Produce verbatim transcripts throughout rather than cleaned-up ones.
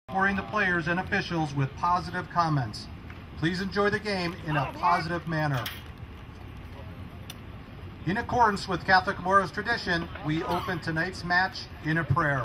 supporting the players and officials with positive comments. Please enjoy the game in a positive manner. In accordance with Catholic Memorial's tradition, we open tonight's match in a prayer.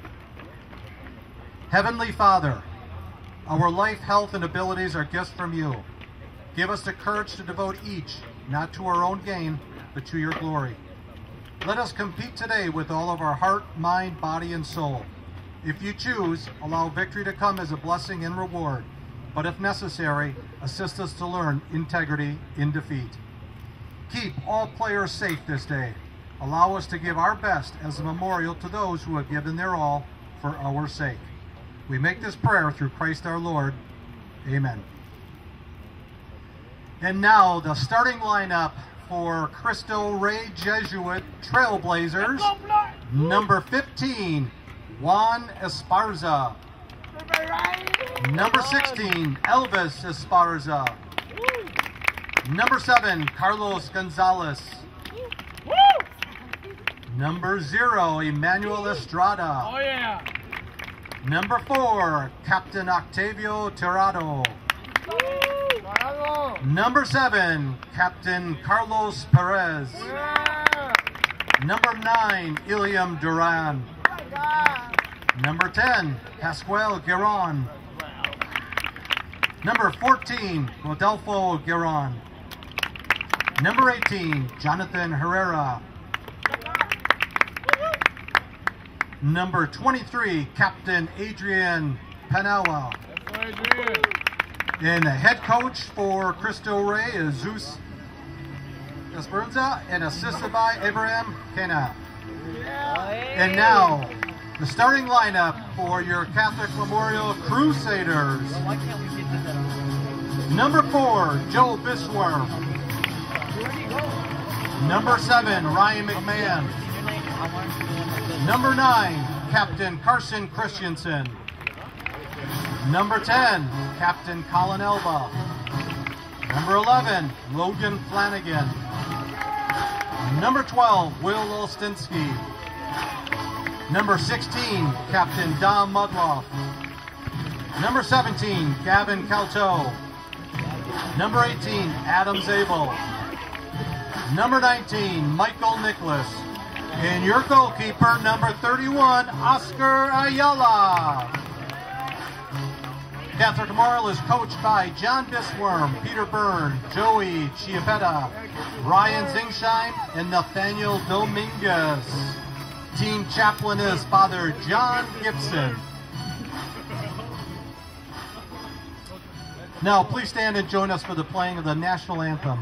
Heavenly Father, our life, health, and abilities are gifts from you. Give us the courage to devote each, not to our own gain, but to your glory. Let us compete today with all of our heart, mind, body, and soul. If you choose, allow victory to come as a blessing and reward. But if necessary, assist us to learn integrity in defeat. Keep all players safe this day. Allow us to give our best as a memorial to those who have given their all for our sake. We make this prayer through Christ our Lord. Amen. And now the starting lineup for Cristo Rey Jesuit Trailblazers. Number fifteen, Juan Esparza. Number sixteen, Elvis Esparza. Number seven, Carlos Gonzalez. Number zero, Emmanuel Estrada. Oh yeah. Number four, Captain Octavio Tirado. Number seven, Captain Carlos Perez. Yeah. Number nine, Iliam Duran. Number ten, Pascual Giron. Number fourteen, Rodolfo Giron. Number eighteen, Jonathan Herrera. Number twenty-three, Captain Adrian Panawa. And the head coach for Cristo Rey is Zeus Esperanza, and assisted by Abraham Kena. And now, the starting lineup for your Catholic Memorial Crusaders. Number four, Joe Bisworth. Number seven, Ryan McMahon. Number nine, Captain Carson Christensen. Number ten, Captain Colin Elba. Number eleven, Logan Flanagan. Number twelve, Will Olstinsky. Number sixteen, Captain Dom Mudloff. Number seventeen, Gavin Calto. Number eighteen, Adam Zabel. Number nineteen, Michael Nicholas. And your goalkeeper, number thirty-one, Oscar Ayala. Catholic Memorial is coached by John Bisworm, Peter Byrne, Joey Chiapetta, Ryan Zingsheim, and Nathaniel Dominguez. Team chaplain is Father John Gibson. Now, please stand and join us for the playing of the national anthem.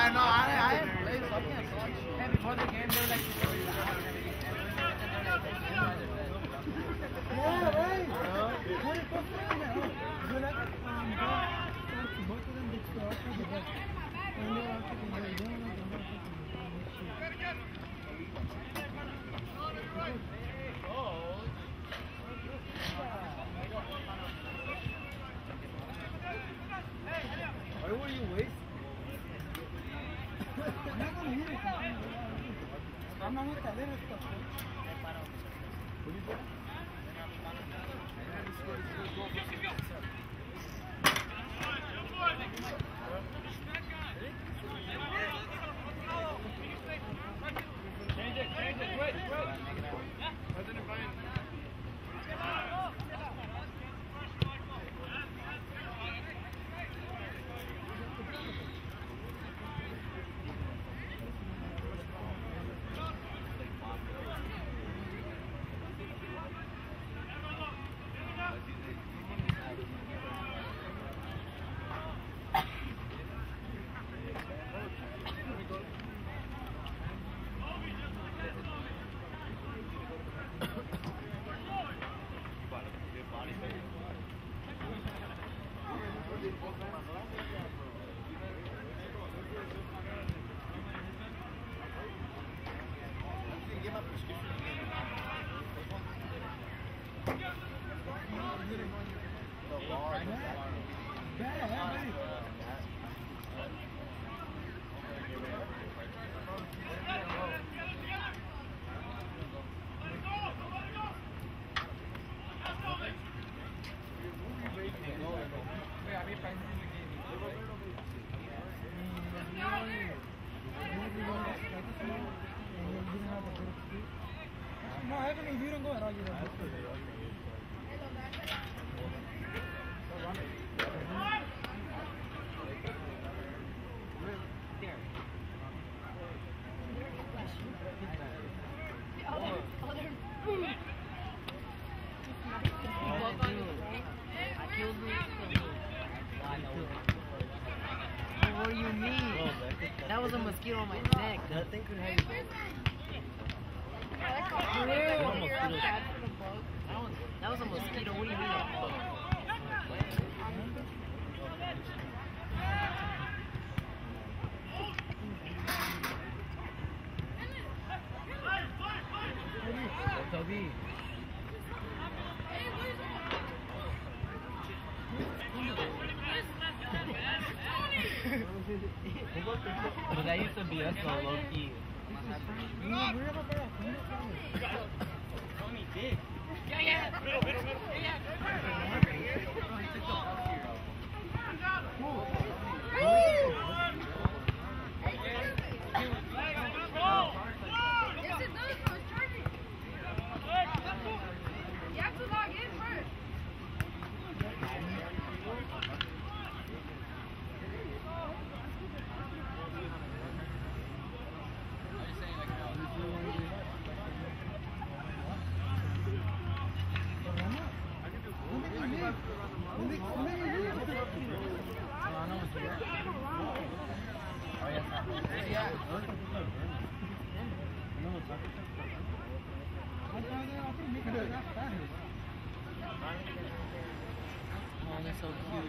I know, I, I haven't played, so I can't talk shit. And before the game, they were like, yeah, right. What if I'm saying that? You're like, um, both of them, they still offer the best. And they're out to the very young, and they're not why were you wasting? I'm not going to hear it. I'm not going to hear it. What are you doing? Change it, change it, wait, wait. No, I haven't if you don't go at all, you don't. What do you mean? That was a mosquito on my neck. That thing could have you. That was, that was a mosquito. What do you mean? Toby. But that used to be us so low key. Tony did. Yeah, yeah. Middle, middle, middle. Yeah, you have to log in first. Oh, they're so cute.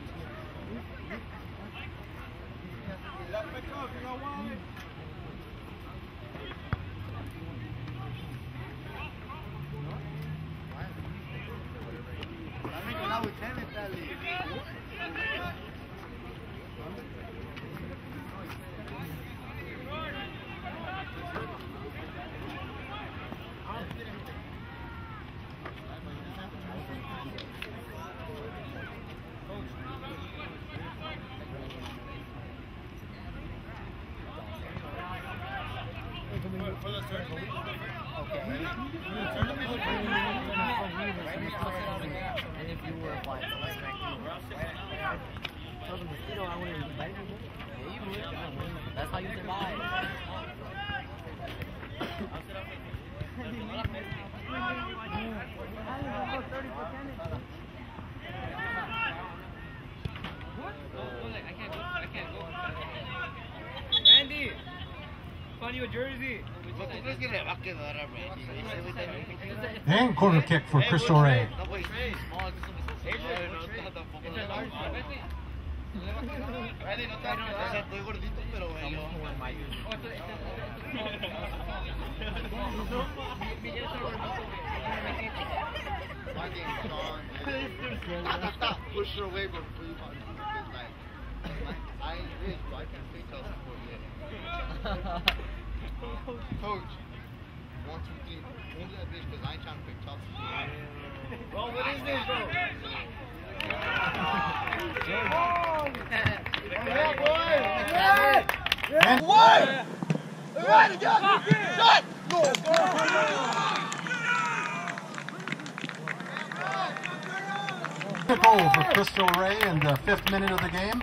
And if you were a flight, so let's make tell the mosquito I wouldn't invite you. Yeah, you would. That's how you survive. Randy! you a jersey. ¿Tú crees que le va a quedar a Randy? Ese güey también. And corner kick for Crystal Ray. No, güey, small, eso no es no, tampoco. Randy, no te va a quedar. Estoy gordito, pero güey, yo. Stop, stop. Push her away before you want to like, I ain't rich, but I can say child support yet. Coach, one, two, three. Move that bitch, because I ain't trying to pick child support. Bro, what is this, bro? And What? Right, again! Shut! kick goal for Crystal Ray in the fifth minute of the game.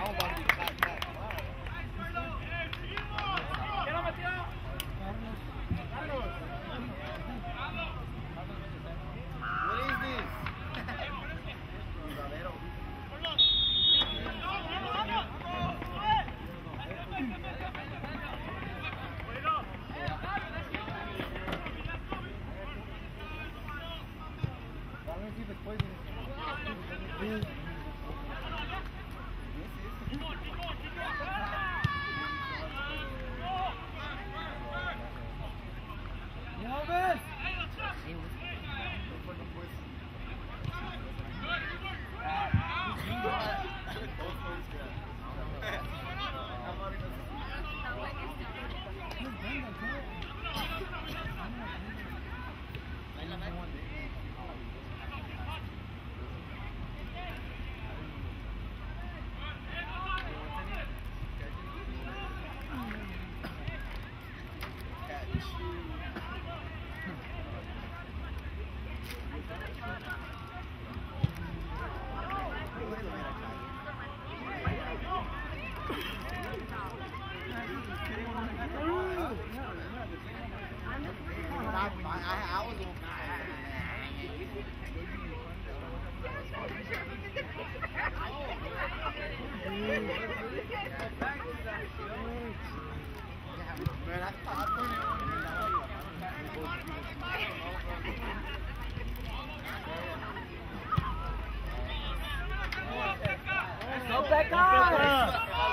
Go back on!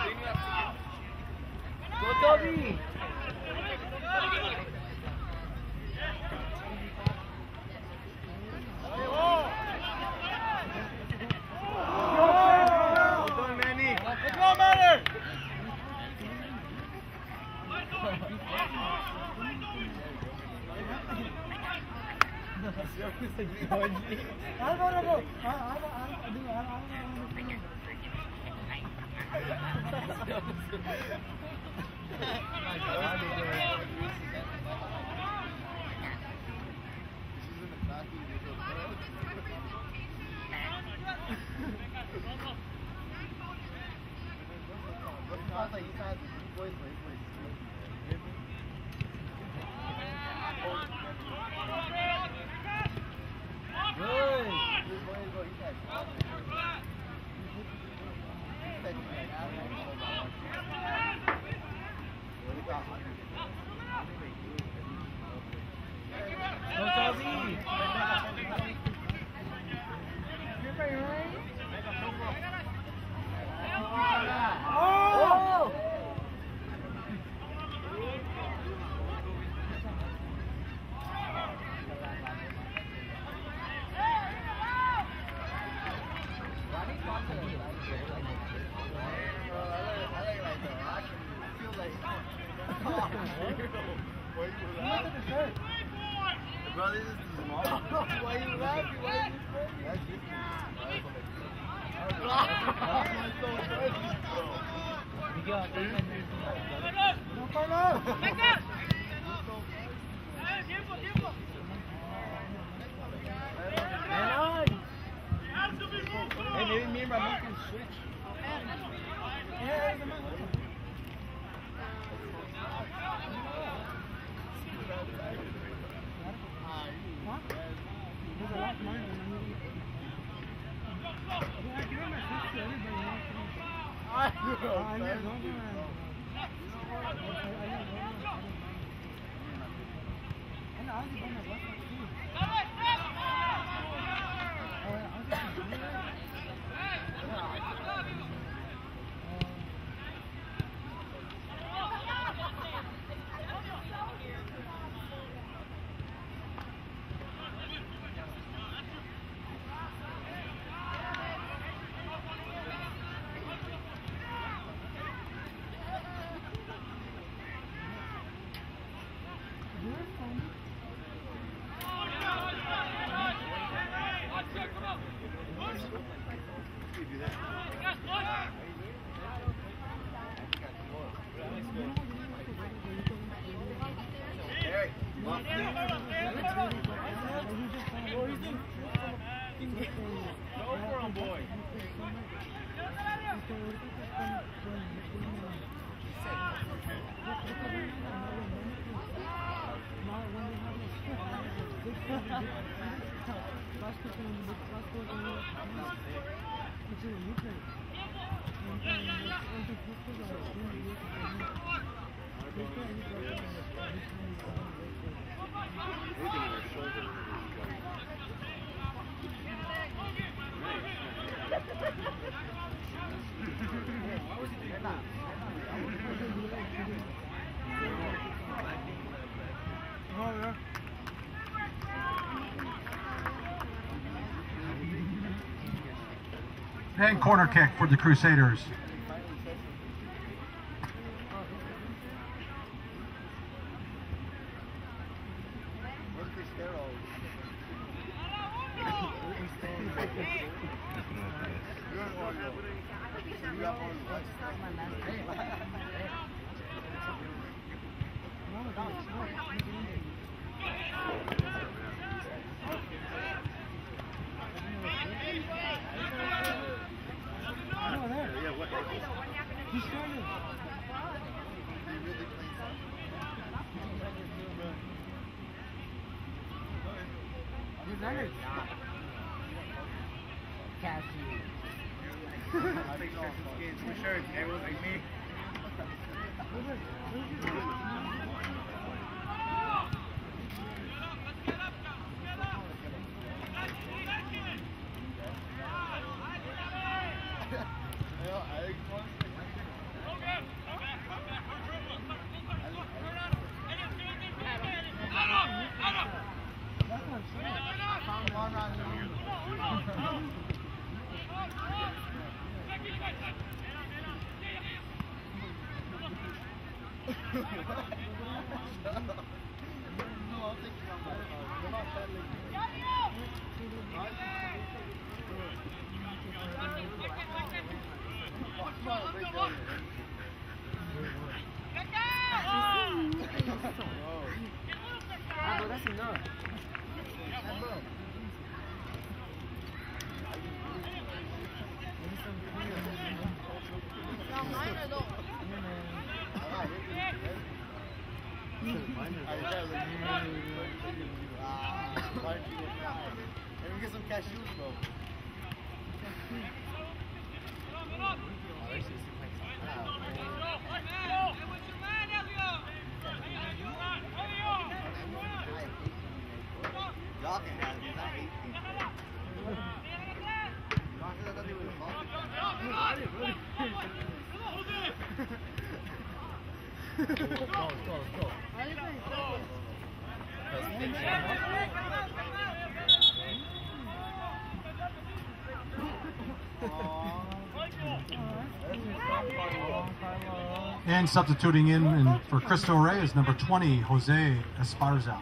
Go Toby! Bro, this is too small. Why are you laughing? Why are you laughing? Hey, maybe me and my mom can switch. And corner kick for the Crusaders. And substituting in, in for Cristo Rey is number twenty, Jose Esparza.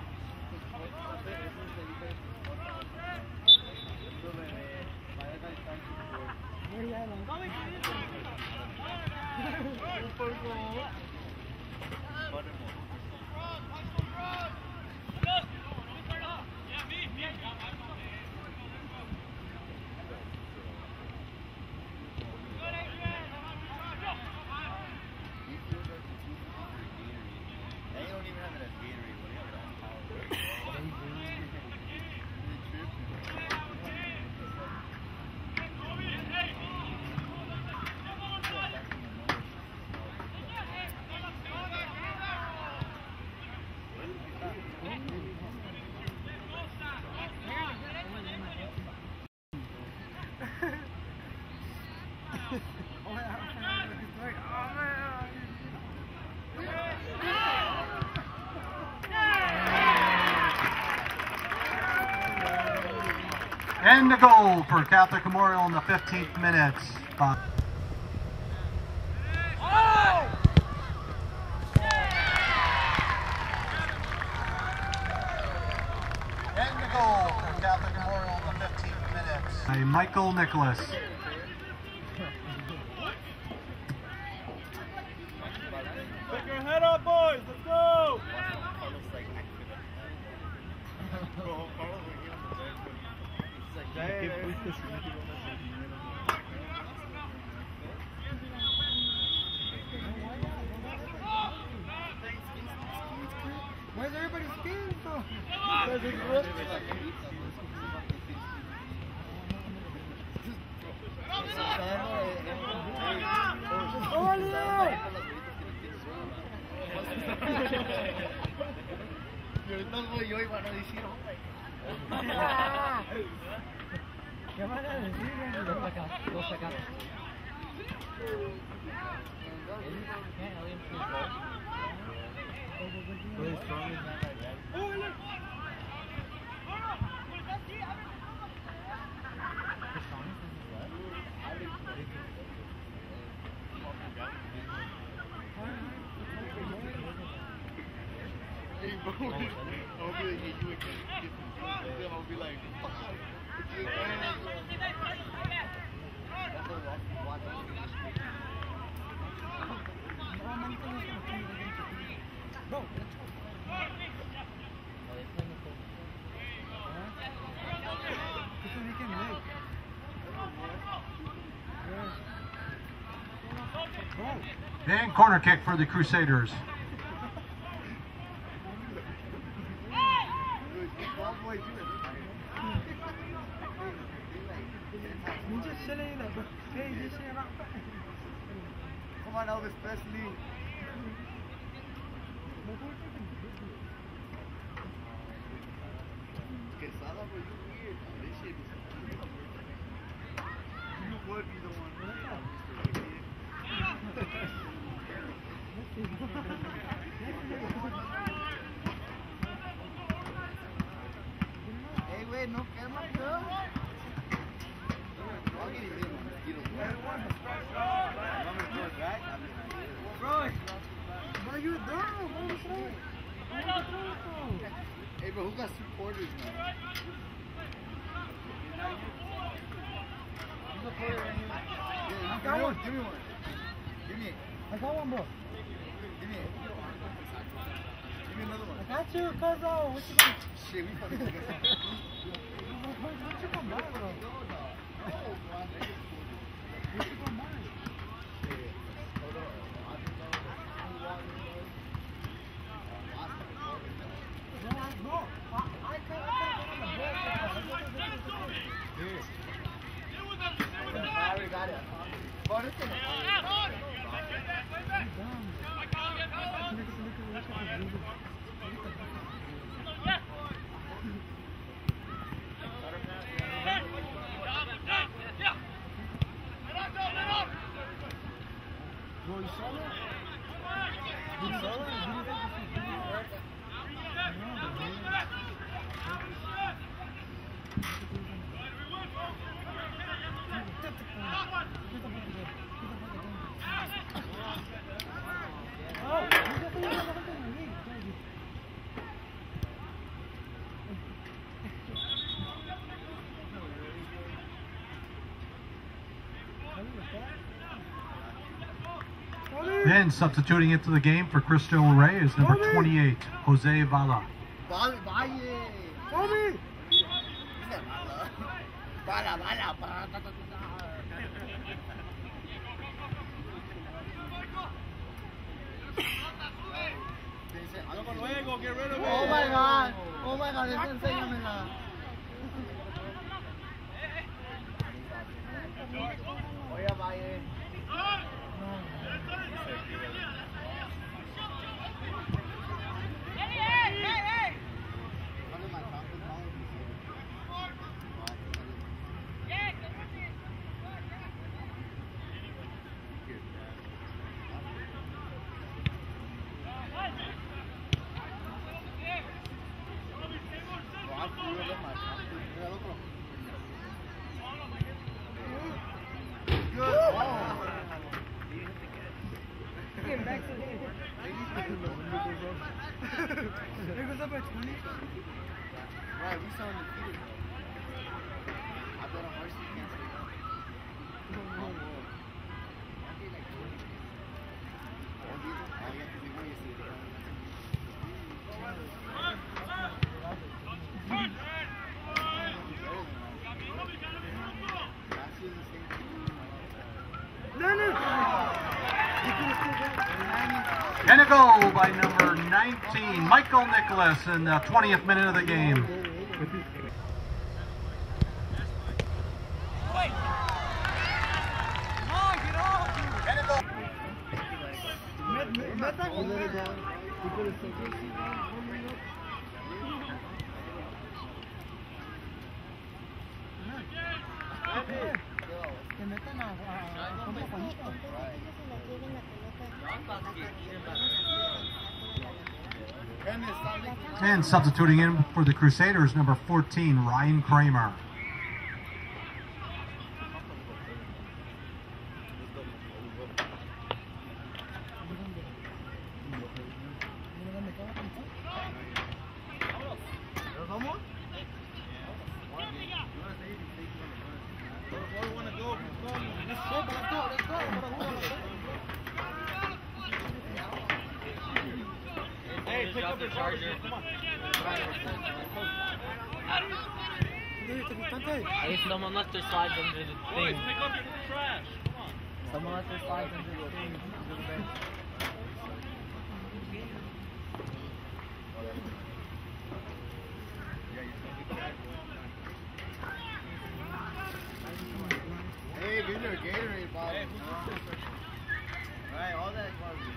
Oh, yeah, it's right. Oh, man. And the goal for Catholic Memorial in the fifteenth minute. Uh, And the goal for Catholic Memorial in the fifteenth minute. By Michael Nicholas. Pick your head up, boys. Let's go. Where's everybody's skin from? Yo iba a no decir, ¿Qué van a decir? Dos acá, dos acá. hey, bro, I'll be like, hey, you again. Then I'll be like, fuck. Bro, And corner kick for the Crusaders. you just chilling like, bro. Hey, just shit around. Come on, Elvis Presley. Quesada, bro, you weird. This shit is you would be the one. Hey, wait, no camera, bro. I'll get him in a mosquito. Bro, bro, you dumb. Bro, what's wrong? What's wrong? Hey, bro, who got supporters now? Who's a player right here? Yeah, I got one. Give me one. Give me it. I got one, bro. Give me it. Give me another one. I got you, cuz, oh, what you gonna... Shit, we fucking together. What, what you gonna buy, bro? What you gonna buy? Bro, I, I can't, I can't go on the bed. I already got it. Bro, this thing. Bro, you saw that? You saw that? You didn't Then substituting into the game for Cristo Rey is number twenty-eight, Jose Vala. Vale, vale. Tommy! Bala, bala, bala. Luego, get rid of it. Oh my god. Oh my god, esa enséñamela. Oye, Valle. by twenty. Right, we saw him defeated. I bet on horse he can't stay up. Oh, whoa. I did like twenty. Oh, did you? Oh, yeah, because we won yesterday. Last year's the same thing. No, no. And a goal by number nineteen, Michael Nicholas, in the twentieth minute of the game. Que metan a, a, a Juan Juanito. And substituting in for the Crusaders, number fourteen, Ryan Kramer. Hey, pick up the charger. Hey, someone left their slides under the thing. Boys, pick up your trash. Come on. Someone left their slides under the thing. Under the bench. Hey, give me a Gatorade bottle. Right, all that garbage.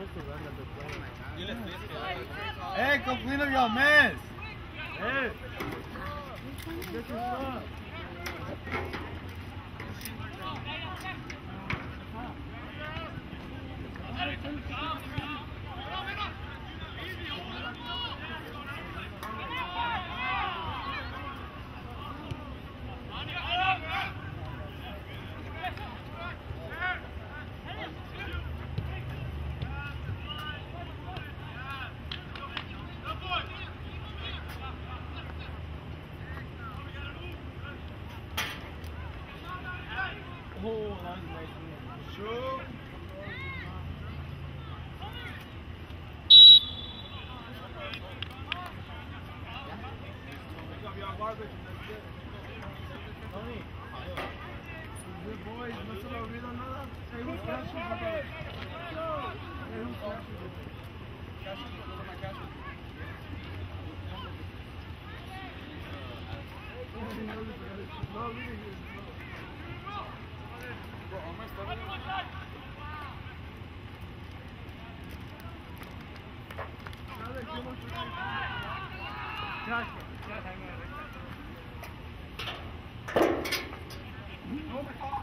Hey, come clean up your mess. Hey. Get your stuff. Oh, that's nice. Sure. Pick up your garbage and that's it. Tony. Good boys, no se lo olvido nada. Hey, who's cashing? Hey, who's cashing? Cashing? Who's my cashing? No, really good. Bro, all my stuff is... Oh my God!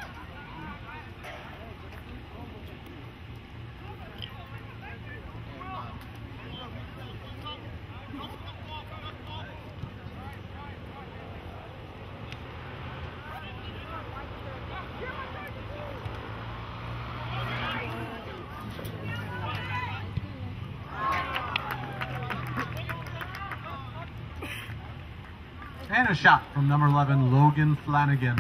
And a shot from number eleven, Logan Flanagan.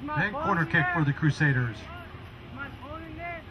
And corner kick for the Crusaders. My phone in there.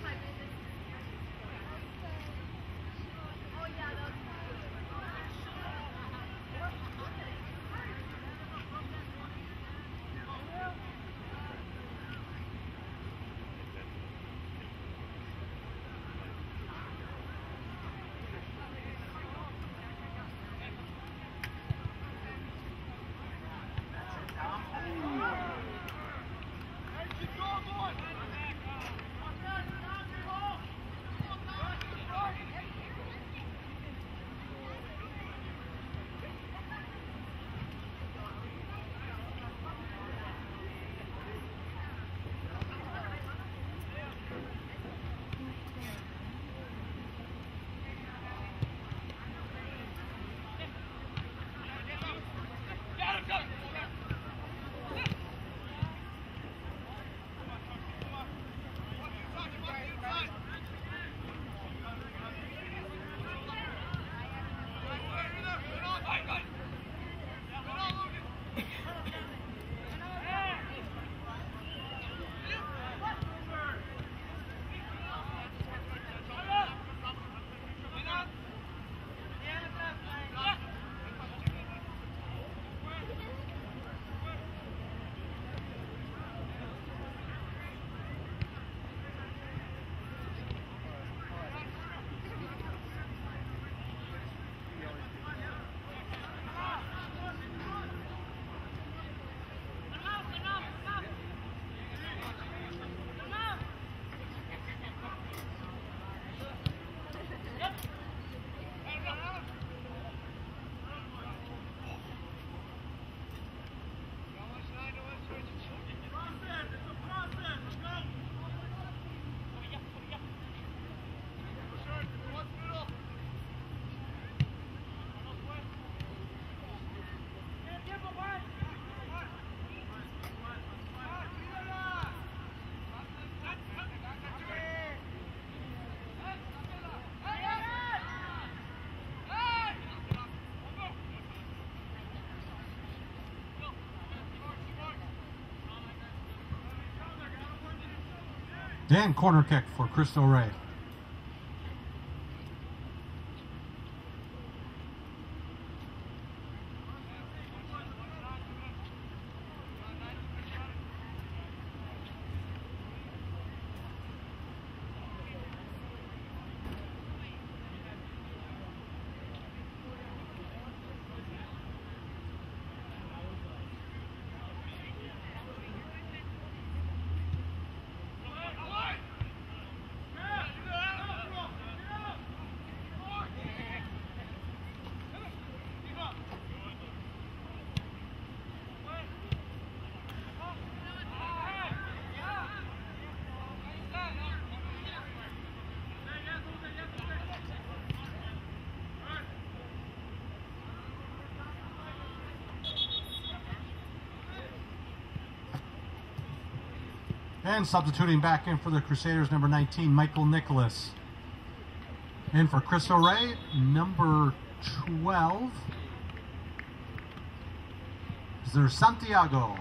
Dan, corner kick for Cristo Rey. And substituting back in for the Crusaders, number nineteen, Michael Nicholas. In for Cristo Rey, number twelve, is there Santiago.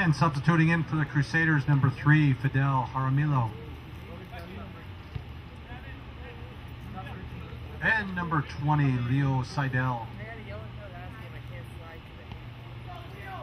And substituting in for the Crusaders, number three, Fidel Jaramillo. And number twenty, Leo Seidel. I got a yellow card last game. I can't slide today.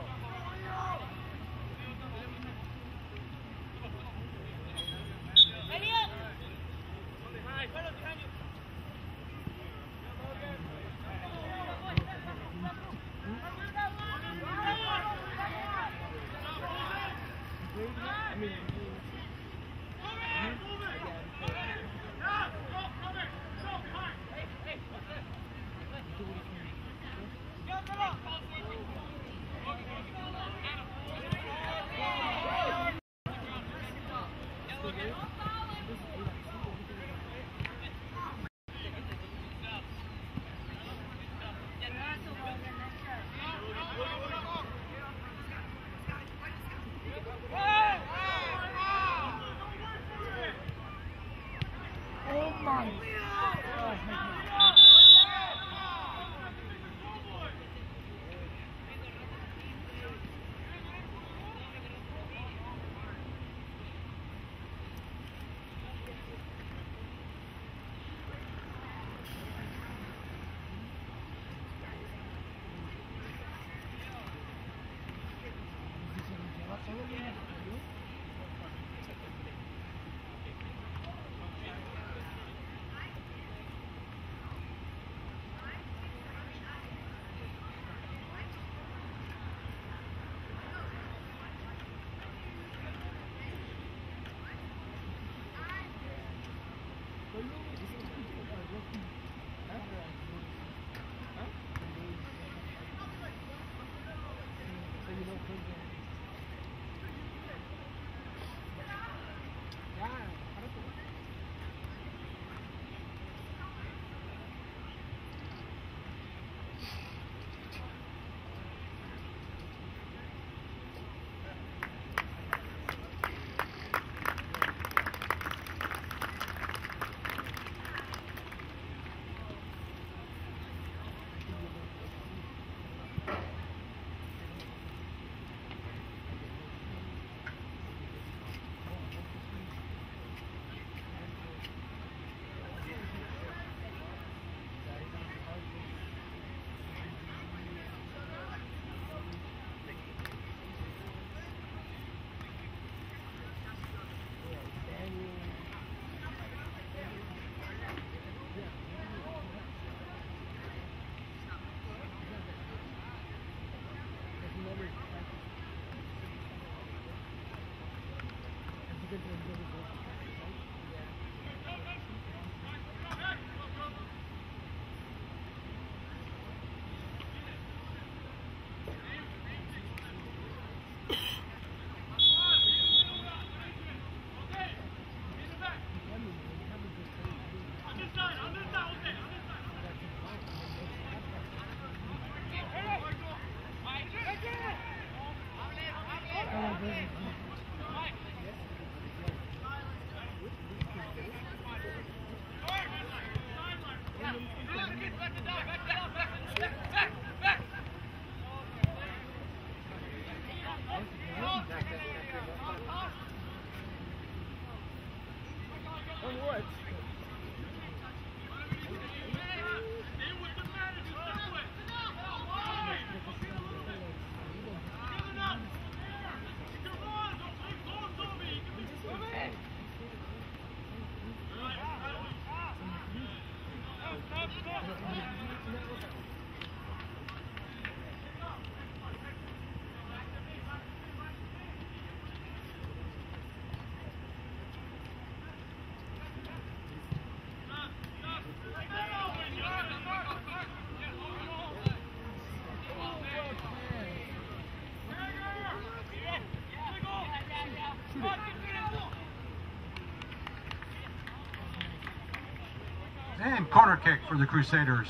And corner kick for the Crusaders.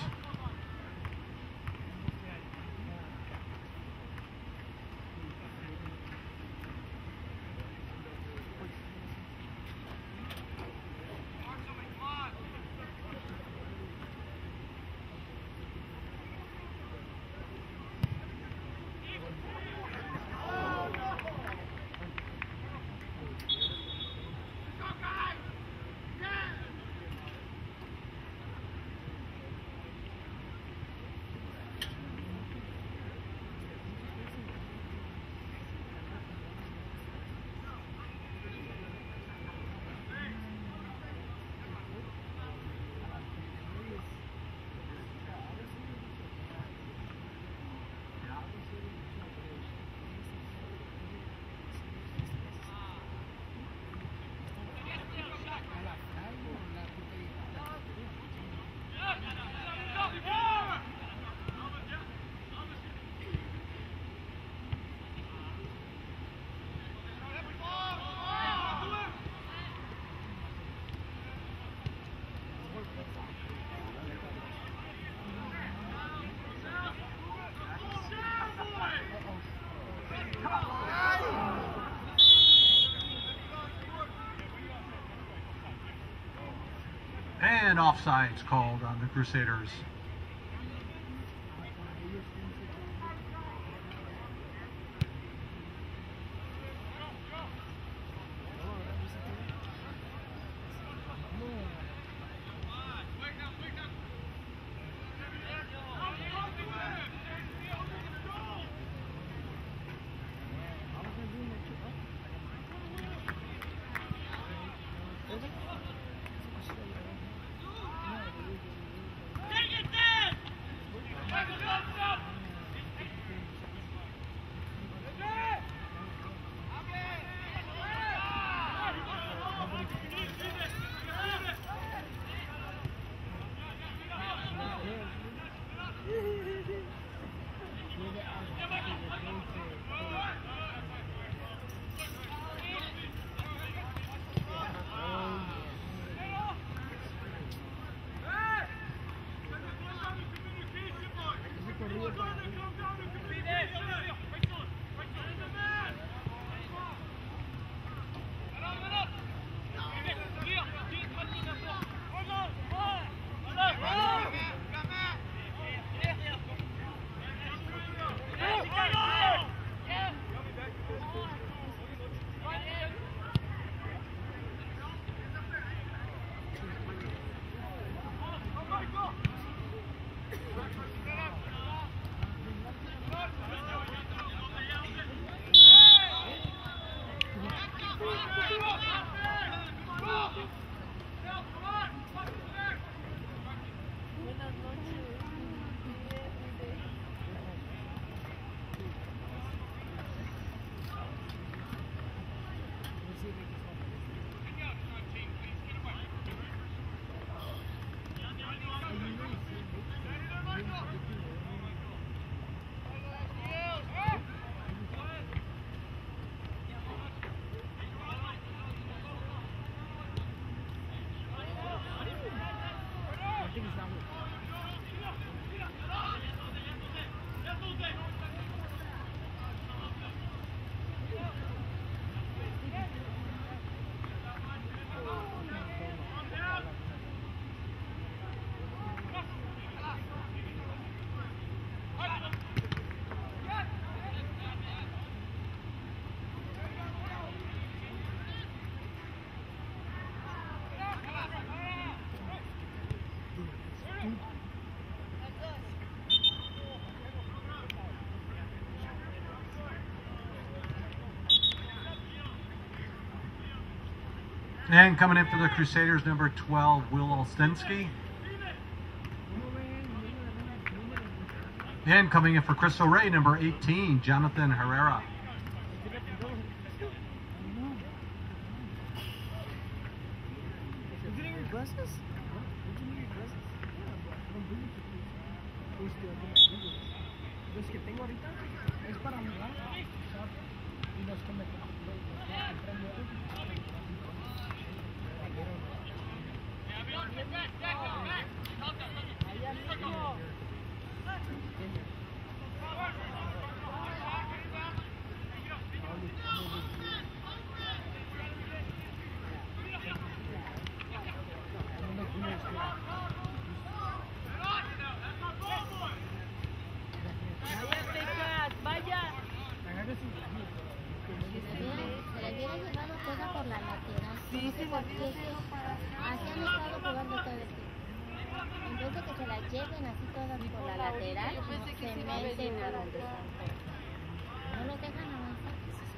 And offsides called on the Crusaders. And coming in for the Crusaders, number twelve, Will Olstensky. And coming in for Cristo Rey, number eighteen, Jonathan Herrera. Los que tengo ahorita es para mirar y los que me lleguen así todas por la lateral, se meten a donde están. No lo dejan avanzar.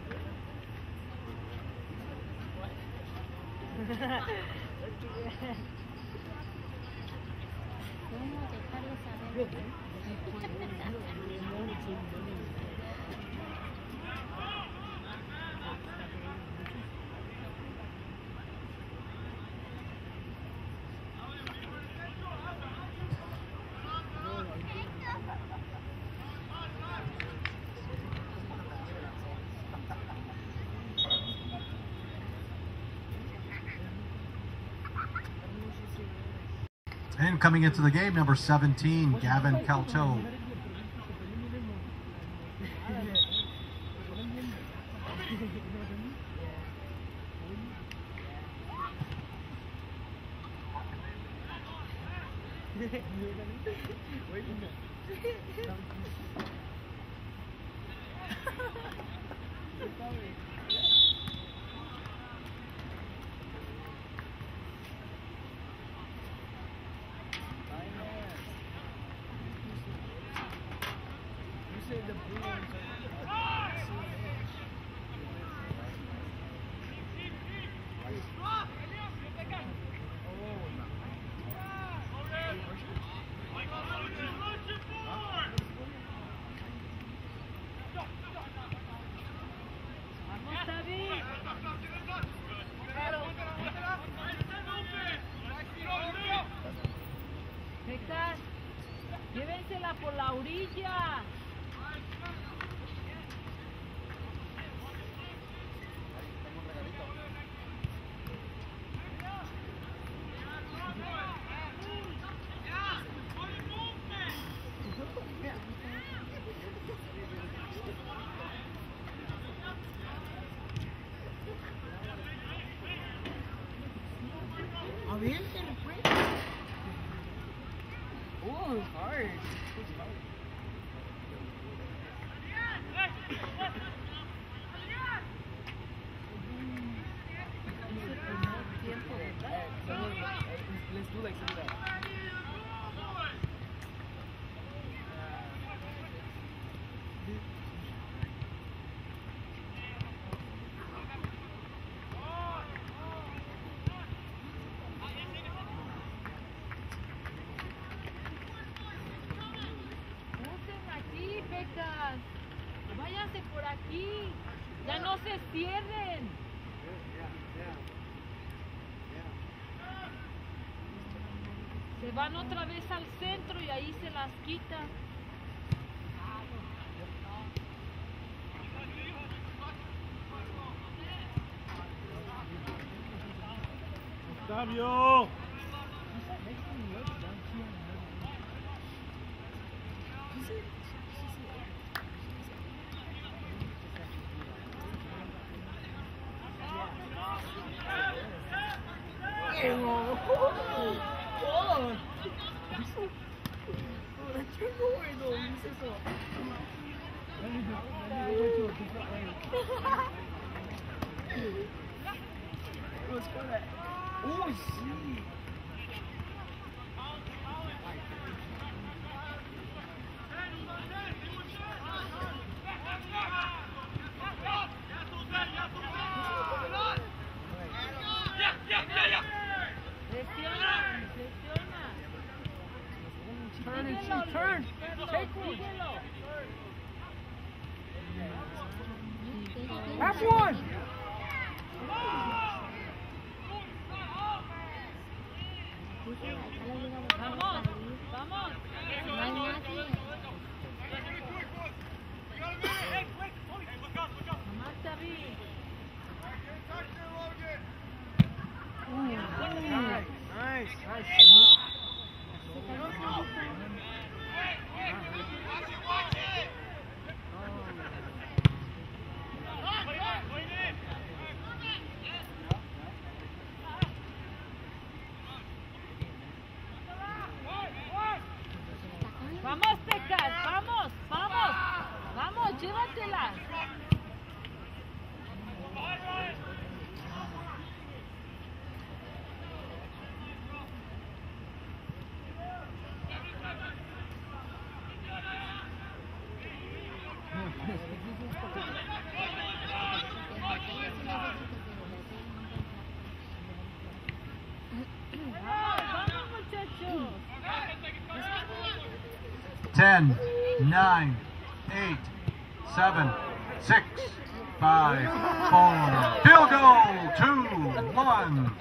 ¿Cómo dejarlos saber? And coming into the game, number seventeen, Gavin Calto. Becas, llévensela por la orilla. Oh, it's hard. It's hard. Let's do like something like that. Váyanse por aquí, ya no se cierren. Se van otra vez al centro y ahí se las quitan. Octavio. Oh, sí. Turn and shoot, turn. Take one. Have one. Vamos, vamos. No hay nadie. Nomás te vi. Nice, nice, nice. Vamos, Tecas, vamos, vamos, vamos, llévatela. Vamos, muchachos. Ten, nine, eight, seven, six, five, four. Field goal, two, one.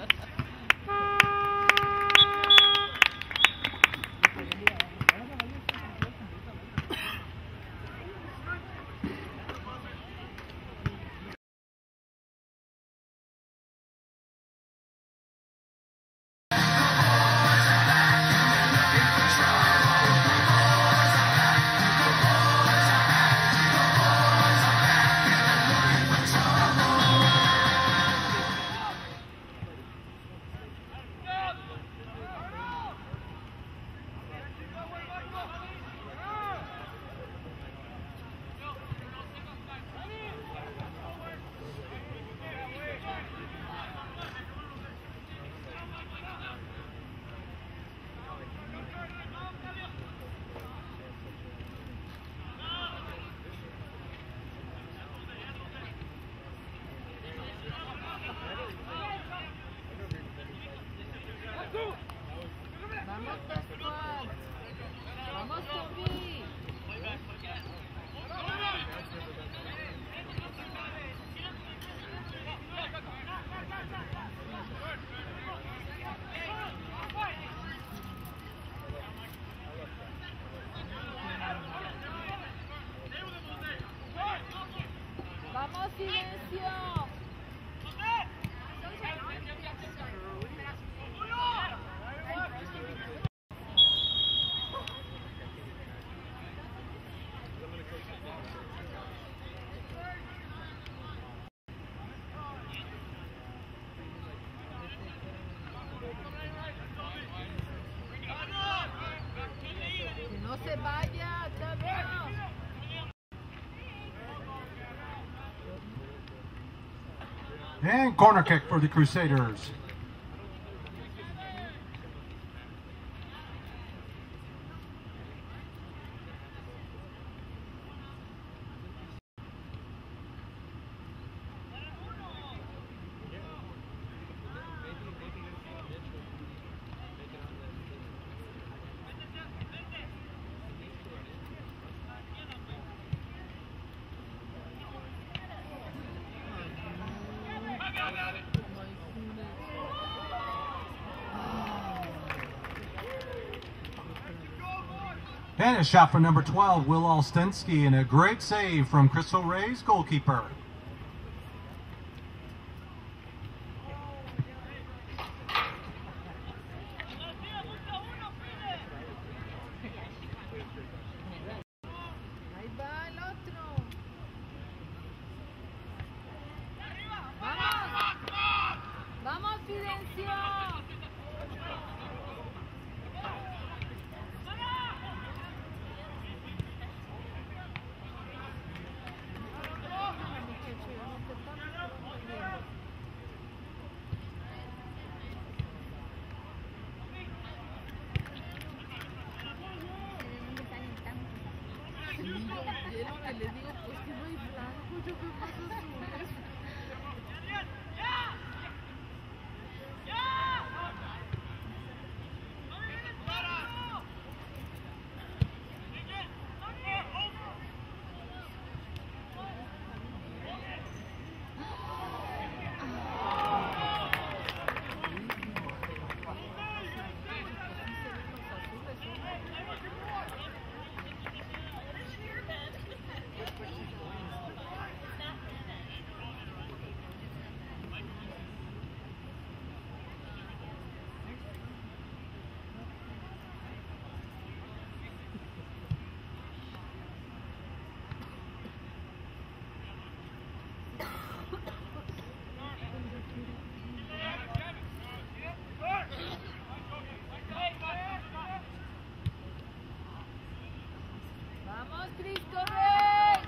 And corner kick for the Crusaders. And a shot for number twelve, Will Olstensky, and a great save from Crystal Ray's goalkeeper. Ahí va el otro. Vamos. Vamos, Fidencio. Y es lo que le digo, pues que no hay blanco, yo qué pasa azules. Vamos, Cristo Rey.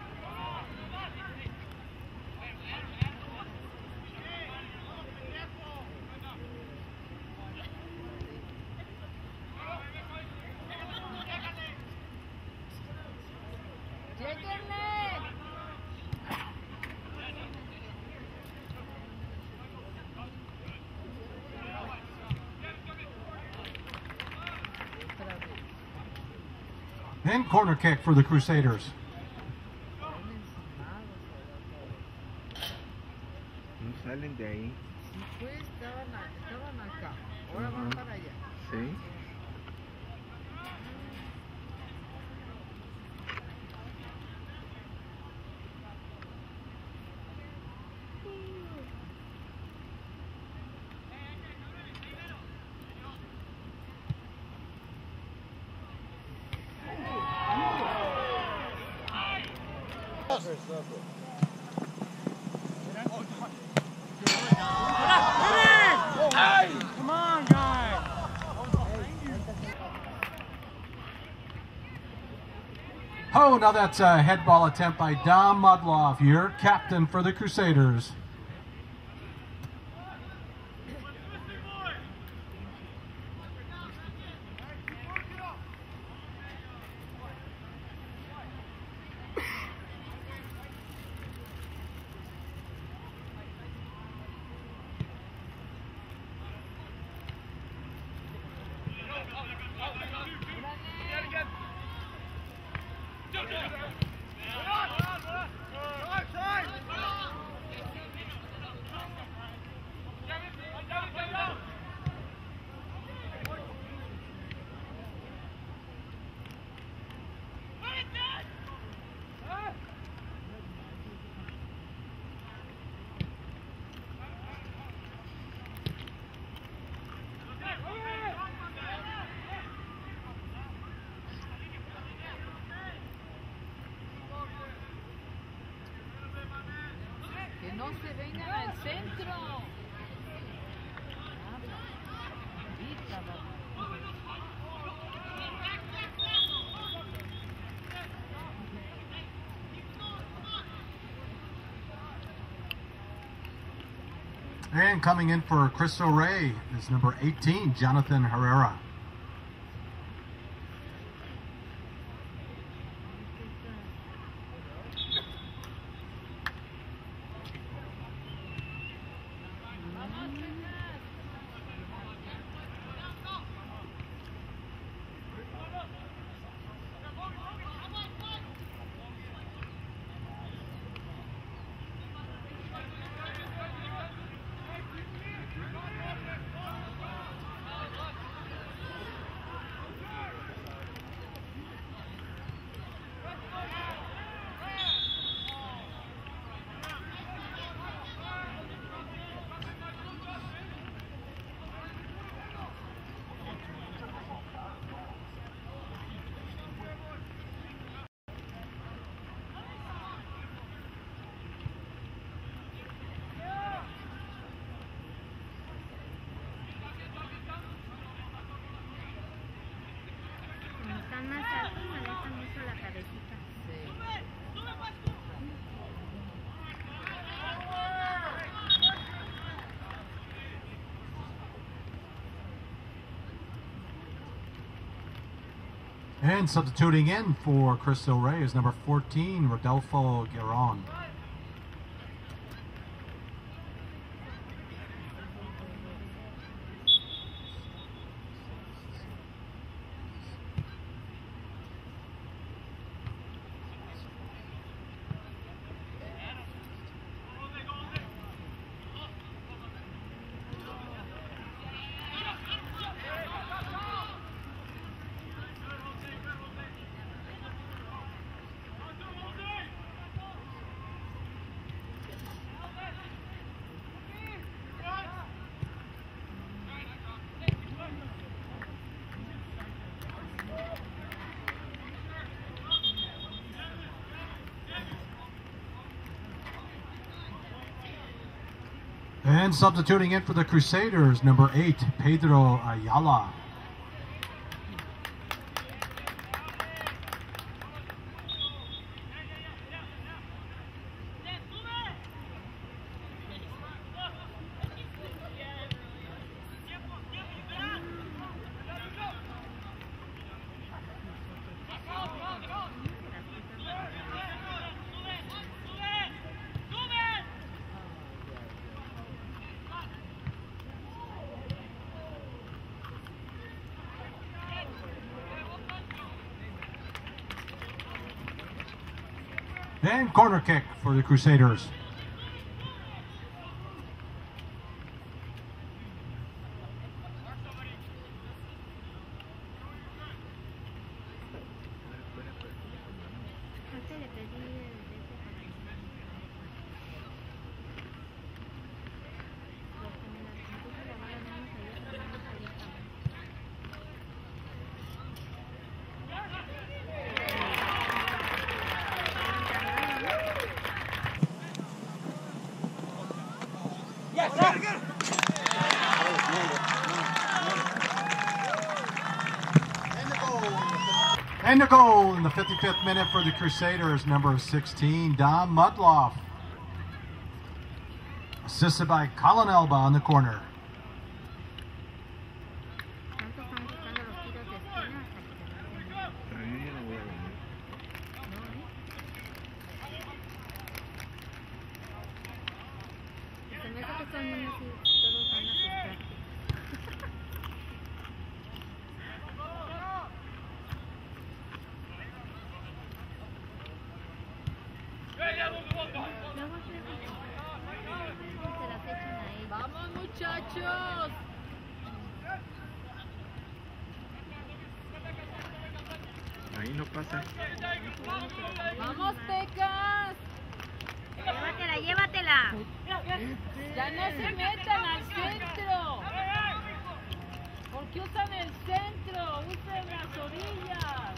Lléguenle. And corner kick for the Crusaders. No salen de ahí. Sí, pues estaban, estaban acá, ahora van Ajá. para allá. Sí. Come on, guys. Oh, now that's a head ball attempt by Dom Mudloff, your captain for the Crusaders. Que no se vengan al centro. Ahorita, vamos. And coming in for Cristo Rey is number eighteen, Jonathan Herrera. Como están más altos, molesta mucho la cabecita. And substituting in for Cristo Rey is number fourteen, Rodolfo Giron. And substituting in for the Crusaders, number eight, Pedro Ayala. And corner kick for the Crusaders. Ahorita le pedí el de ese para que porque me la puso la bala menos ahí otra menos ahorita. And the goal in the fifty-fifth minute for the Crusaders, number sixteen, Dom Mudloff. Assisted by Colin Elba on the corner. Tanto están buscando los tiros de esquina hasta que se hacen. Pero yo ya no voy a venir. No, ¿eh? Se me hace que estos niños sí todos van a sus prácticas. Luego se se las echan a ellos. ¡Vamos, muchachos! Ahí no pasa. ¡Vamos, Tecas! Llévatela, llévatela. ¡Ya no se metan al centro! ¿Por qué usan el centro? ¡Usen las orillas!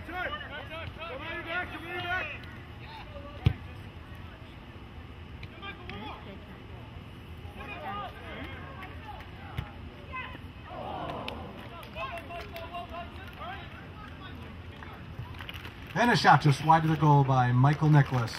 And a shot just wide of the goal by Michael Nicholas.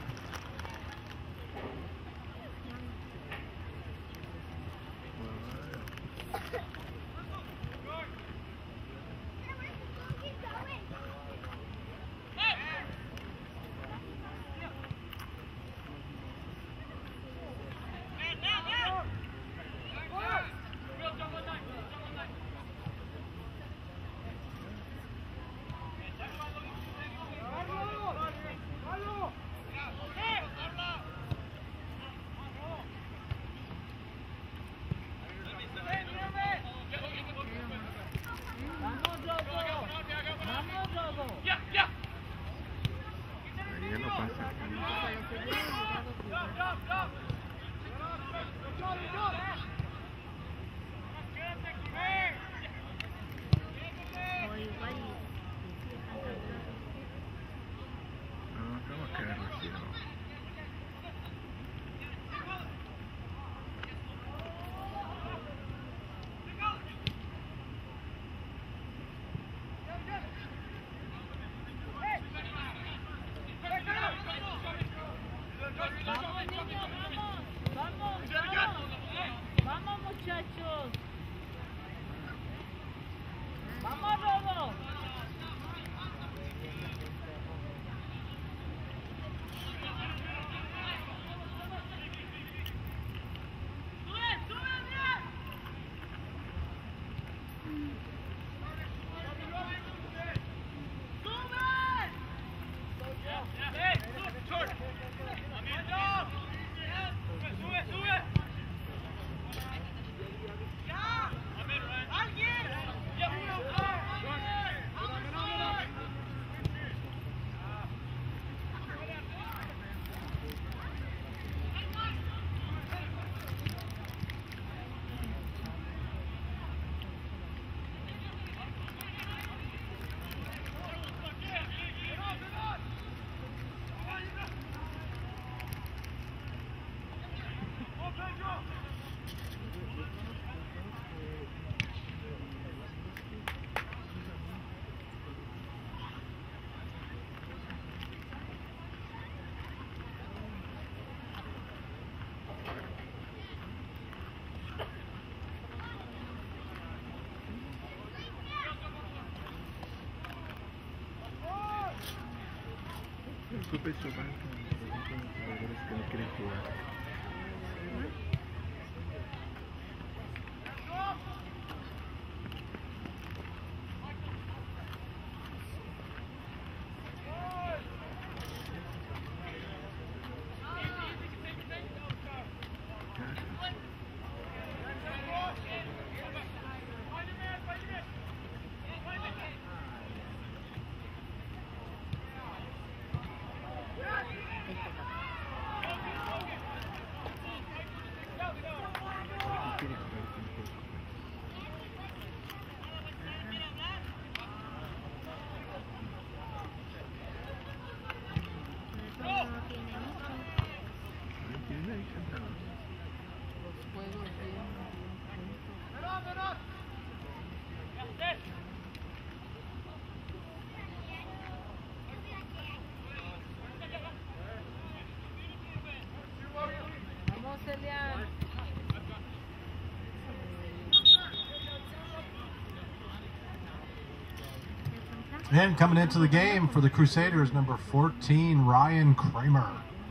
Super Sobar con jugadores que no quieren jugar. And coming into the game for the Crusaders, number fourteen, Ryan Kramer.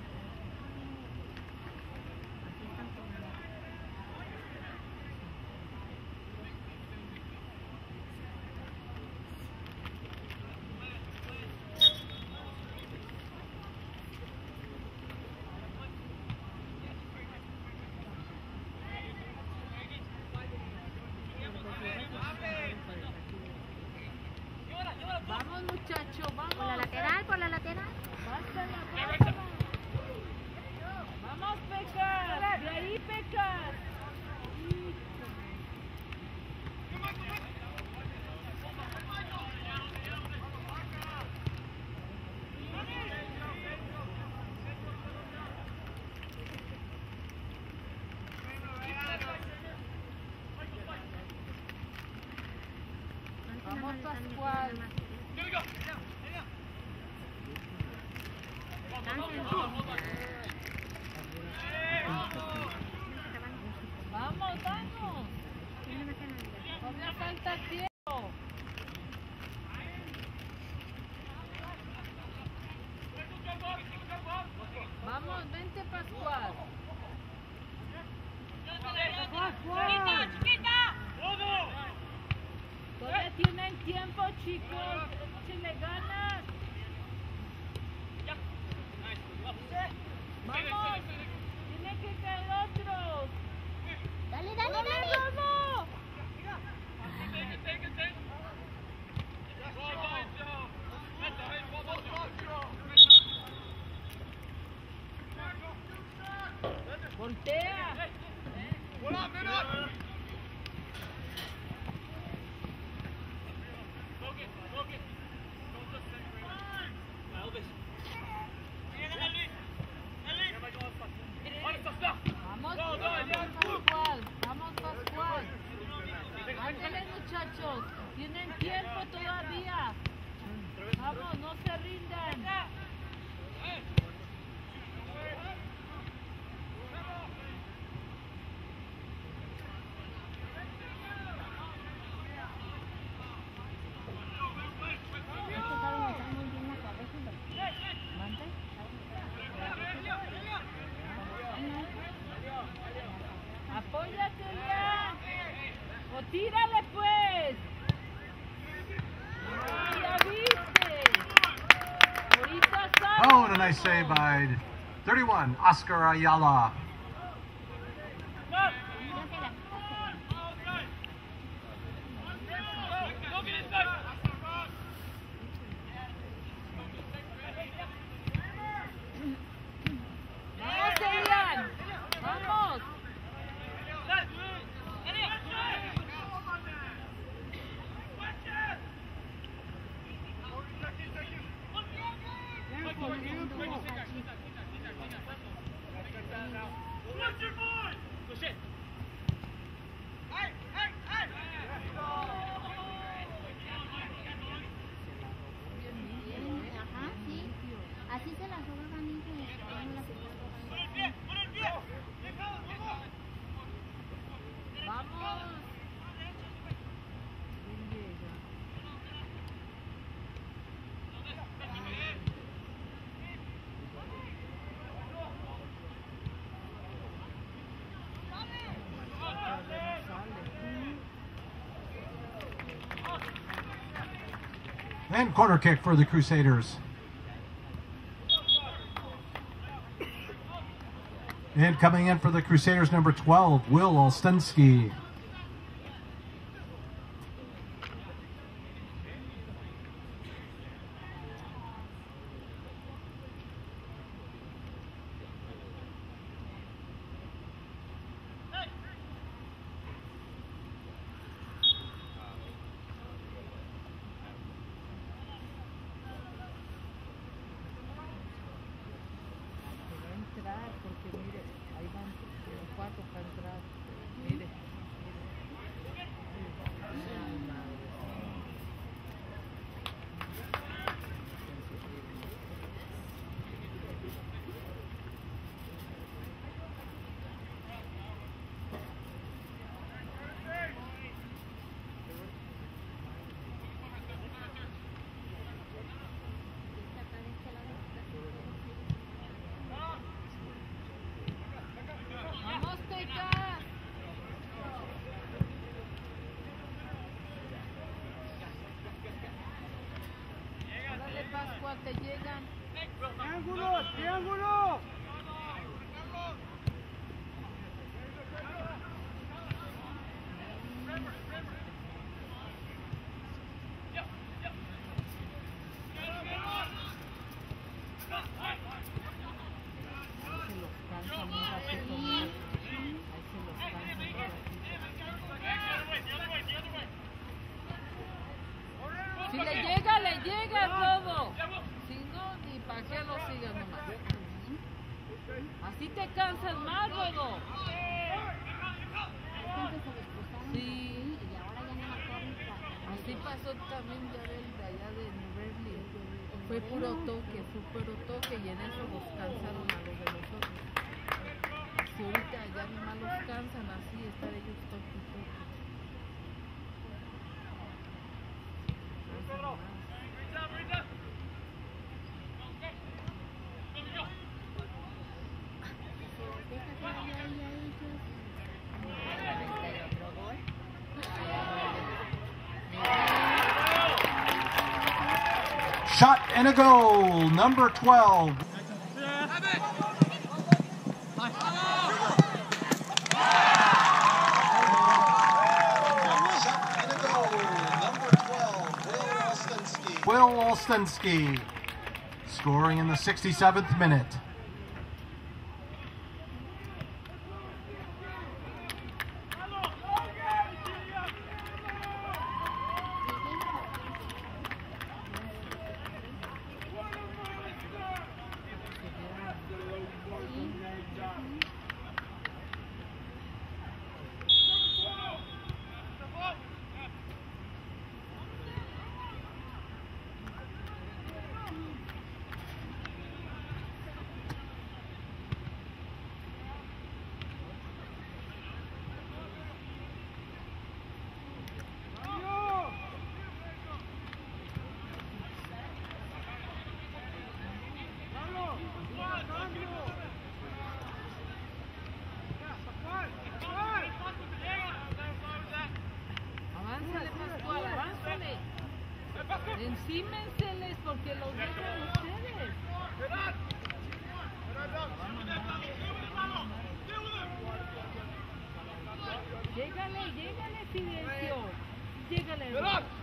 Vamos muchachos, vamos. Por la lateral, por la lateral. Pásala, pásala. Vamos, Pecas. De ahí, Pecas. Vamos, Pascual. Vamos, vamos. Todavía falta tiempo. Vamos, vente, Pascual. Pascual. Todavía tienen tiempo, chicos. Échenle ganas. Vamos. Tiene que caer otros. Dale, dale, ¡Dale, dale. vamos! Voltea. Vamos, Pascual. Vamos, Pascual. Ándale, muchachos. Tienen tiempo todavía. Vamos, no se rindan. Este sabe meter muy bien la cabeza y lo- ¿Mande? Apóyate ya. O tírale pues. Ah, ya viste. Ahorita sale. Oh, and a nice save by thirty-one, Oscar Ayala. Vamos, Elian. Vamos. Ajá, sí. Así se la jugaban ellos. No las Vamos. And corner kick for the Crusaders. And coming in for the Crusaders, number twelve, Will Olstensky. Va a entrar porque mire, ahí van los cuatro para entrar. Mire. Ay, madre. Vamos, Teca. Órale, Pascual, te llegan. ¡Triángulo! ¡Triángulo! Ahí se los cansan un ratito más. Ahí se los cansan un ratito. Si le llega, le llega todo. Si no, ni para qué lo sigas nomás. Así te cansas más, Rodo. Antes se les cruzaron Sí. y ahora ya no la corren para- Así Así pasó también ya del de allá de New Berlin. Fue puro toque, fue puro toque y en eso los cansaron a los de los otros. Si ahorita ya nomás los cansan así, estar ellos toque y toque. Shot and a goal, number twelve. Will Olstensky, scoring in the sixty-seventh minute. Avánzale, Pascual, avánzale. Encímenseles porque los dejan ustedes. Llégale, llégale, Fidencio. Llégale.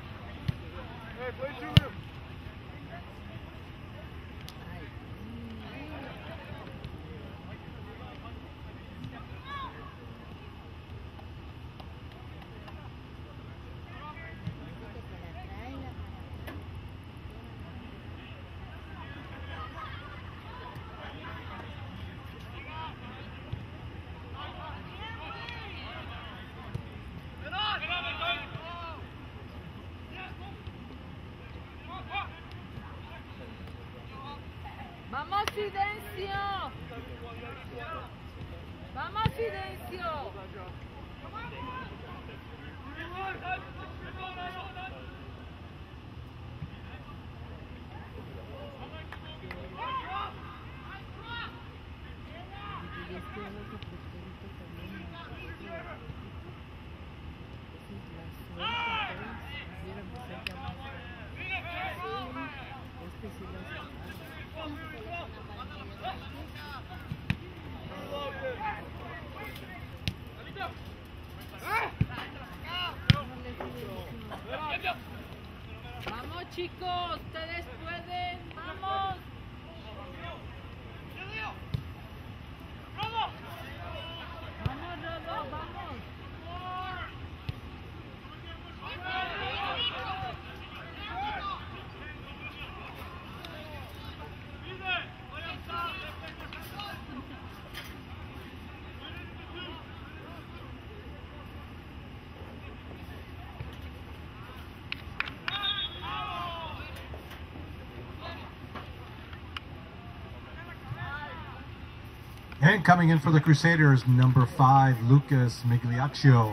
Vamos, Fidencio. Vamos, Fidencio. Vamos, chicos, ustedes pueden, vamos. Vamos, Rodo, vamos. And coming in for the Crusaders, number five, Lucas Migliaccio.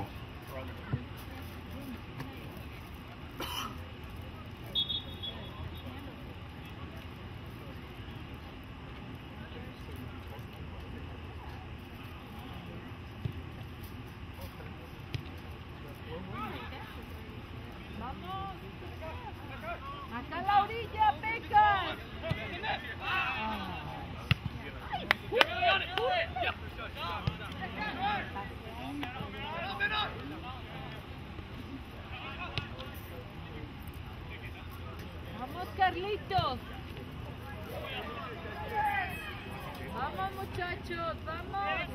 Vamos. Acá a la orilla, Pecas. Vamos, Carlitos. Vamos, muchachos, vamos.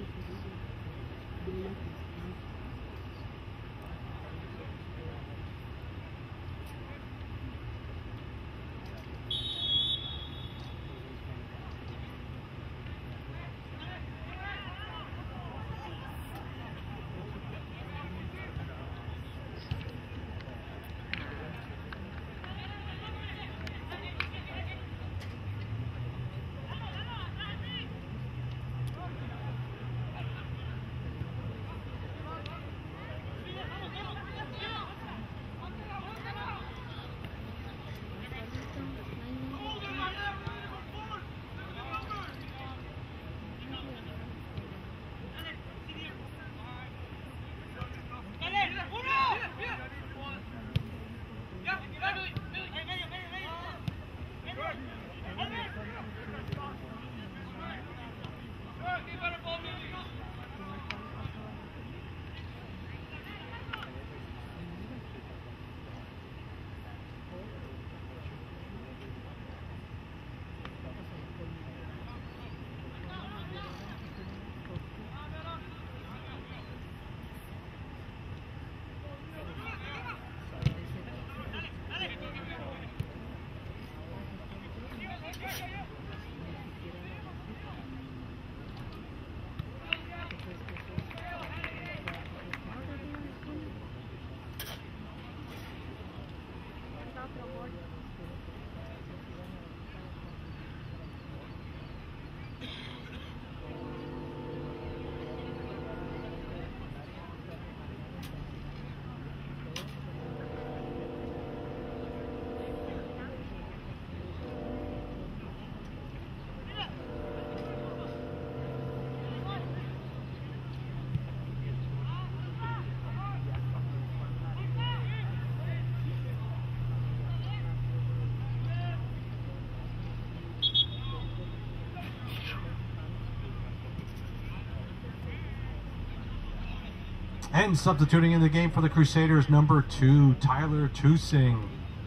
And substituting in the game for the Crusaders, number two, Tyler Tusing.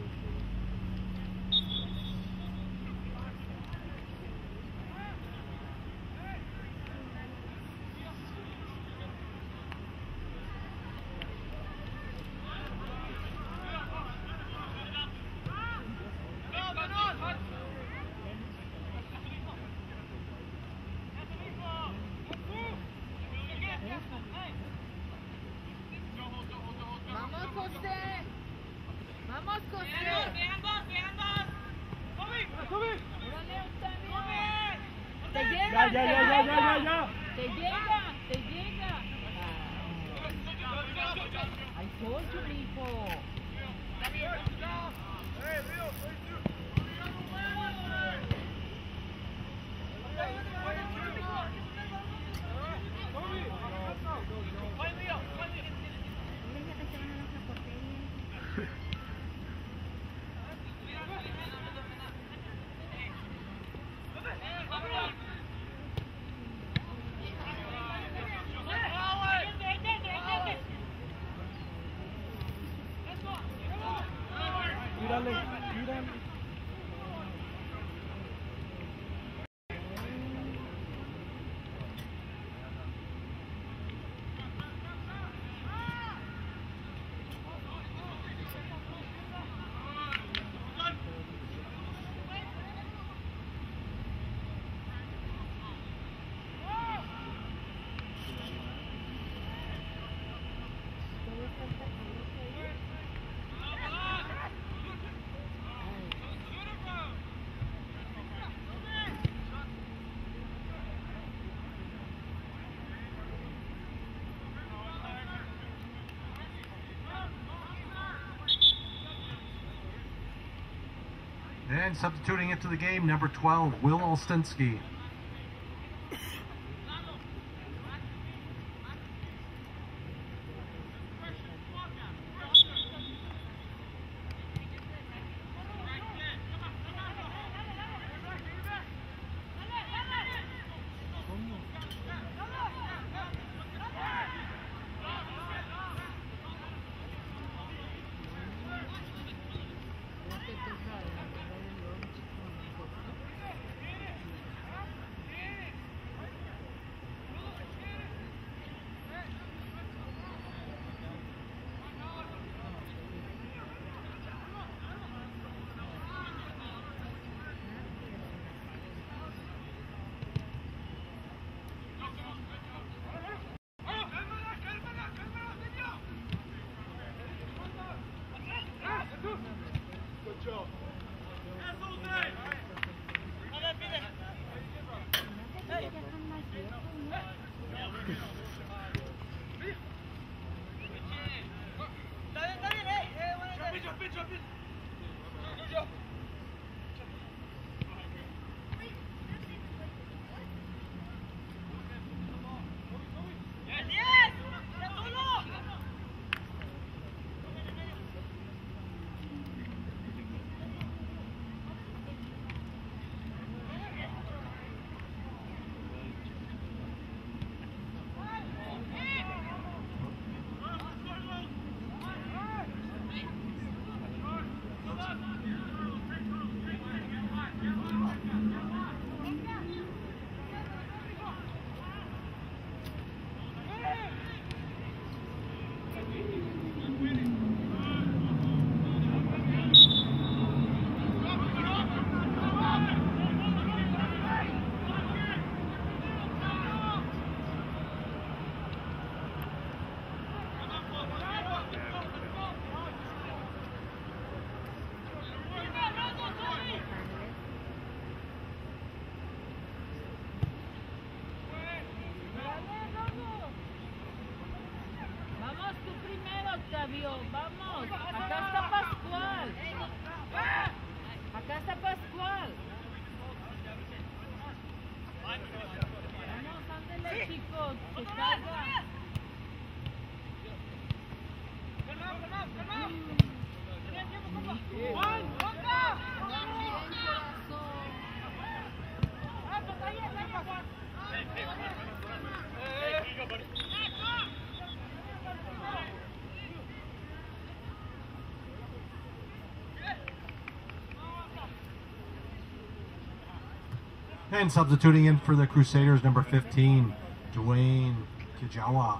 Vamos, José. Vamos, José. Órale, Octavio. Te llega. Ya, ya, ya, ya, ya, ya, ya. Te llega, te llega. I told you, mijo. Tírale, tírale. And substituting into the game, number twelve, Will Olsztynski. vamos. Acá está Pascual. Acá está Pascual. Vamos, ándele, chicos. Que caiga. And substituting in for the Crusaders, number fifteen, Dwayne Kijawa.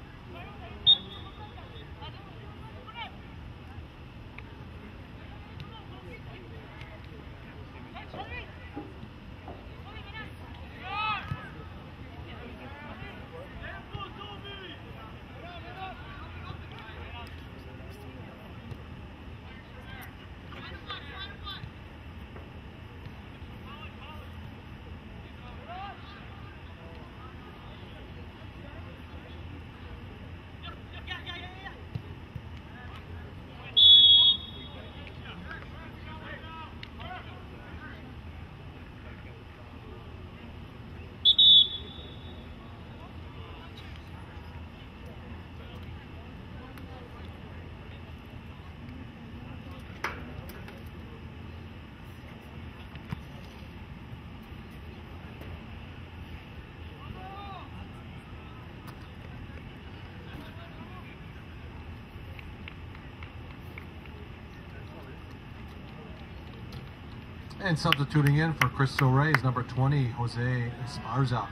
And substituting in for Cristo Rey is number twenty, Jose Esparza.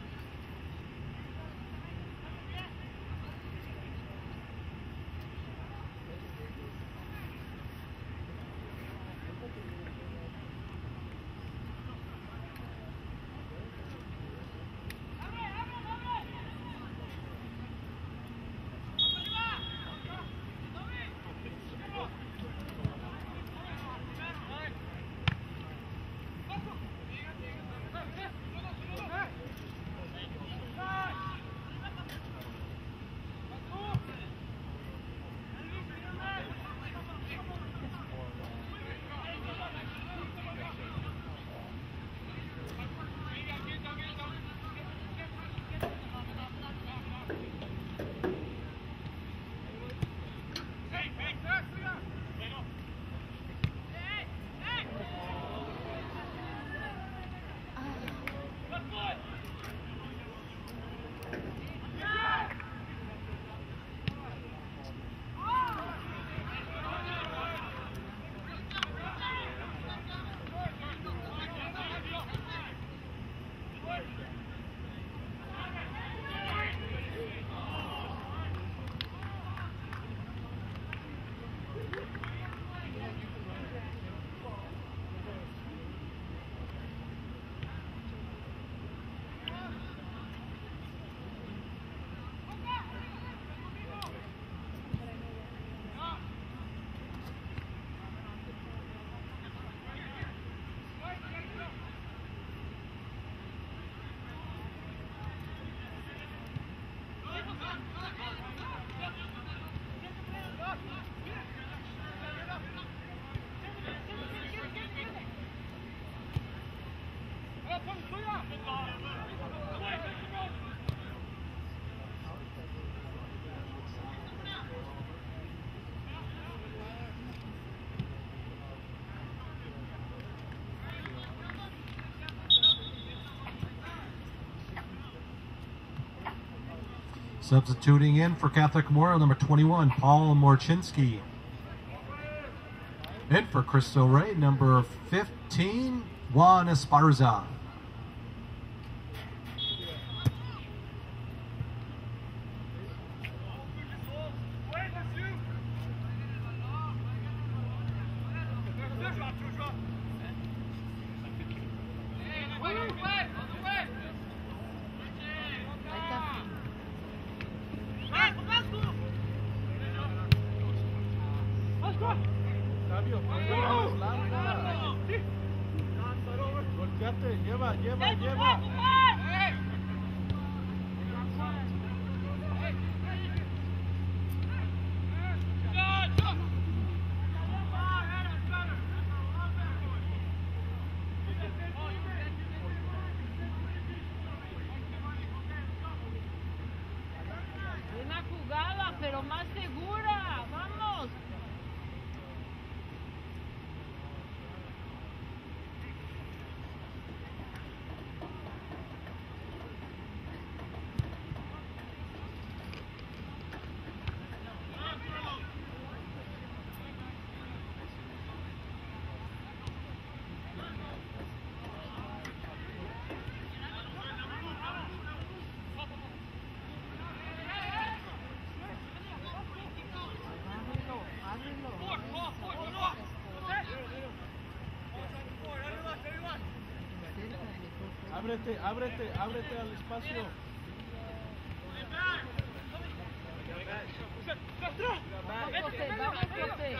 Substituting in for Catholic Memorial, number twenty-one, Paul Morchinski. In for Cristo Rey, number fifteen, Juan Esparza. Lleva, lleva, lleva. Go! pero más segura. Vamos. Ábrete, ábrete, ábrete al espacio. Vamos, José, vamos, José.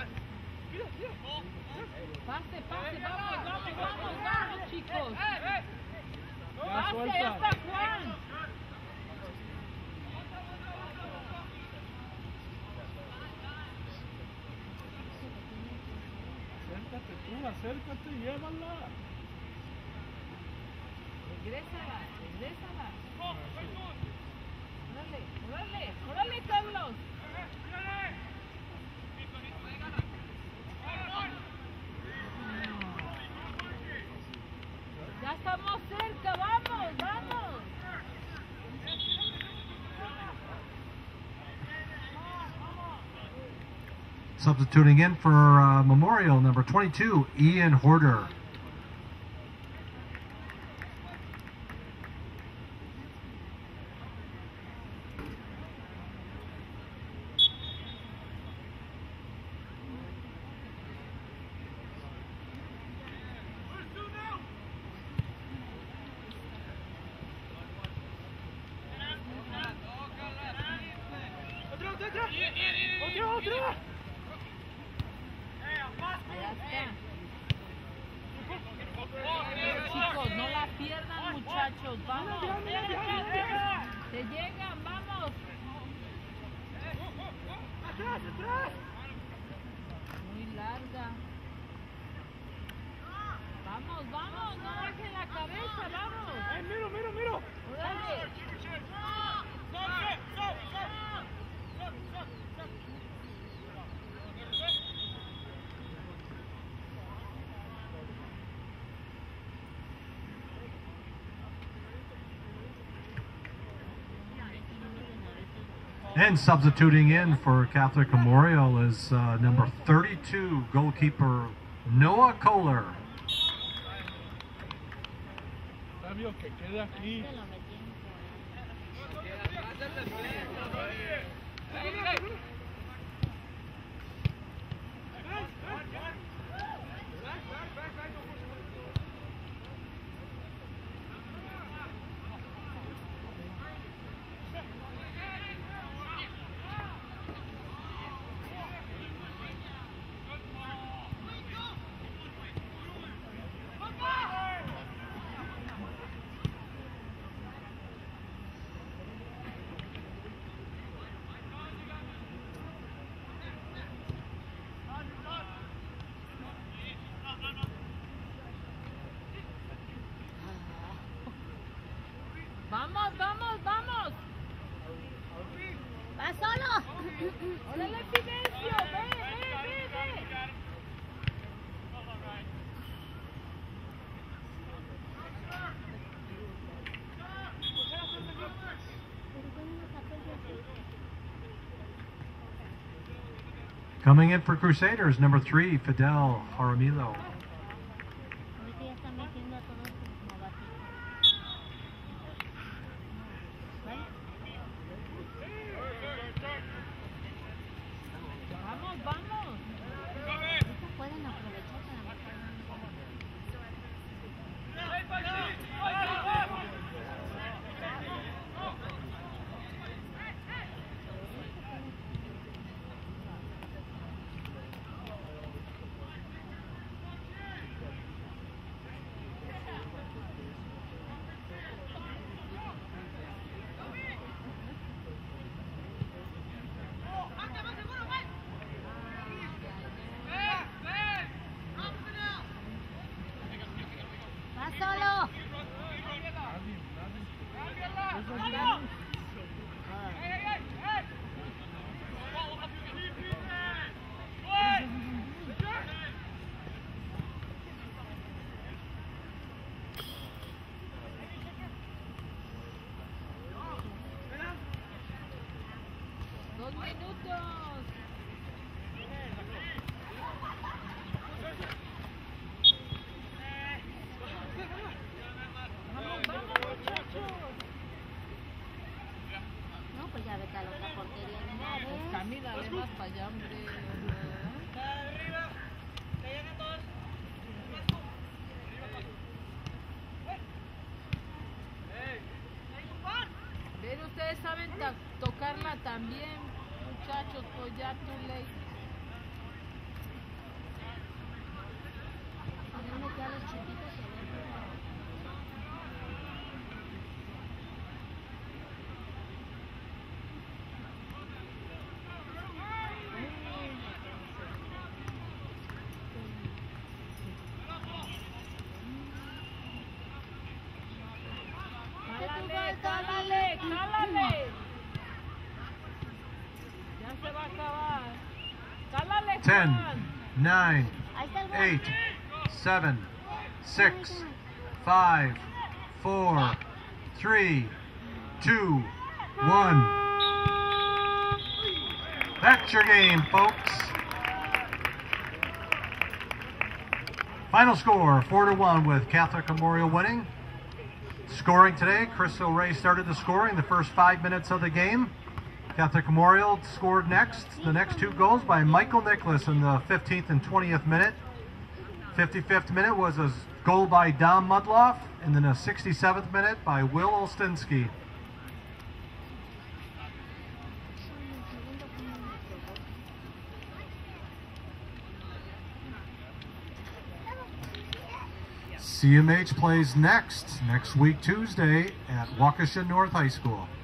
Pase, pase, vamos, vamos, vamos, vamos, chicos. Ya Pase, suelta. ya está Juan. Acércate tú, acércate y llévala. Regrésala, regrésala. Órale, órale, órale, Carlos. Ya estamos cerca, vamos, vamos. Substituting in for uh, Memorial, number twenty-two, Ian Horder. Allá está. Chicos, no la pierdan, muchachos. Vamos. Se llegan, vamos. Muy larga. Vamos, vamos, no bajen la cabeza, vamos. ¡Eh, miro, miro, miro! Órale. And substituting in for Catholic Memorial is uh, number thirty-two, goalkeeper Noah Kohler. Sabio, que quede aquí. Se lo metí en Vamos, vamos, vamos. ¡Va solo! Órale, Fidencio, ve, ve, ve, ve. Coming in for Crusaders, number three, Fidel Jaramillo. Ahorita ya están metiendo a todos sus novatitos. ¿Vale? Vamos, vamos. Ahorita pueden aprovechar para meter Dos minutos. Vamos, vamos, muchachos. No, pues ya vete a la otra portería de una vez. Cami, dale más para allá, hombre. Ven, ustedes saben ta- tocarla también, muchachos, pues ya too late. Déjame que a los chiquitos se ven. Cálale, cálale, cálale. Ya se va a acabar. Cálale, ten, Juan. nine, Ahí está el gol. eight, seven, six, five, four, three, two, one. That's your game, folks. Final score, four to one with Catholic Memorial winning. Scoring today, Chris O'Ray started the scoring the first five minutes of the game. Catholic Memorial scored next. The next two goals by Michael Nicholas in the fifteenth and twentieth minute. fifty-fifth minute was a goal by Dom Mudloff, and then a sixty-seventh minute by Will Olstinski. C M H plays next, next week Tuesday at Waukesha North High School.